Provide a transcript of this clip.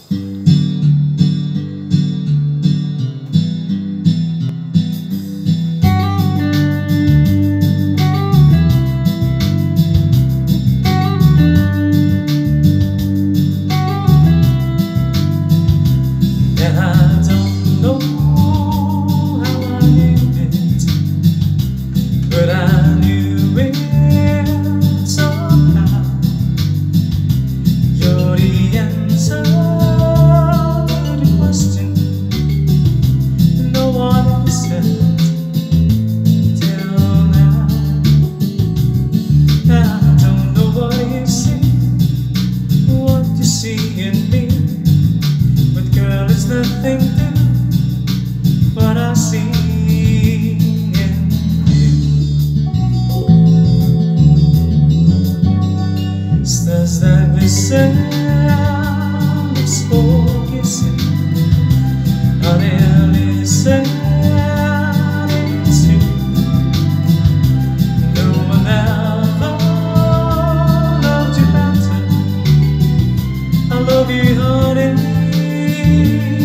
And I don't know how I knew it, but I knew it somehow. You're the answer to the question no one has said till now. I don't know what you see in me, but girl, it's nothing to what I see in you. Stars that glisten, lips for kissing, are they listen? It's you. No one ever loved you better. I love you, honey.